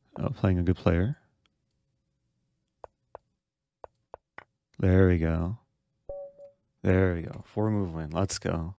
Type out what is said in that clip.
Oh, playing a good player. There we go. There we go. 4 move win. Let's go.